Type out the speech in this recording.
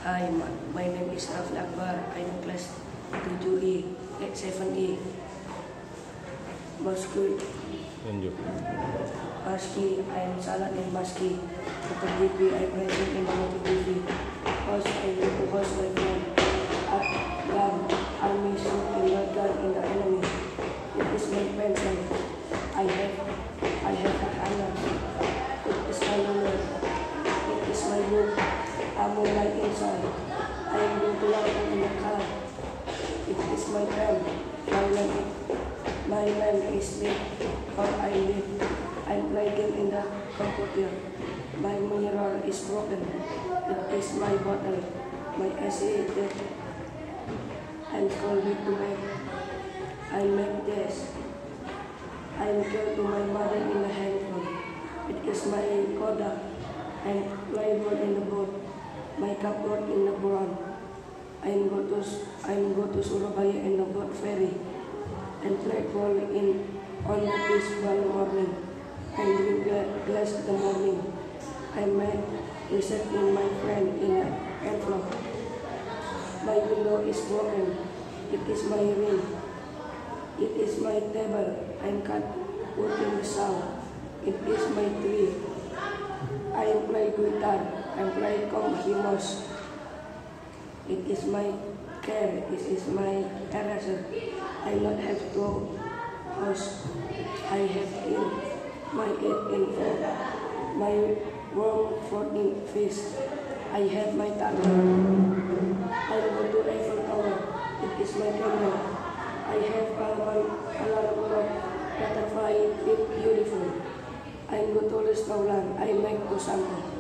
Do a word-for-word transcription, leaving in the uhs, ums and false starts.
Hi, my, my name is Rafli Akbar. I'm in class tujuh E, seven E. Maski, Lanjut. Maski, I'm Salat in Maski. After T V, I'm present in the T V. Host, I need to host my friend. At gun, army shooting the gun in the enemy. It is my pencil. I have, I have a hammer. It is my ruler. It is my book. I'm right inside. I am going to walk in the car. It is my pen. My lamp, my lamp is lit, or I live. I'm playing in the computer. My mirror is broken. It is my bottle. My essay is dead. I'm calling to make. I make this. I'm killed to my mother in the handphone. It is my Kodak. I'm playboard in the boat. My cupboard in the brown. I'm go to I'm go to Surabaya in the boat ferry and play ball in on the beach one morning. I drink glass in the morning. I made reset in my friend in the envelope. My window is broken. It is my ring. It is my table. I'm cut wood in the sound. It is my tree. I play guitar. I play comhimos. It is my care. It is my eraser. I not have to host. I have in my eight info. My warm fourteen fish. I have my tongue. I go to Eiffel Tower. It is my candle. I have alarm alarm clock. Butterfly. It beautiful. I go to restaurant. I make to sample.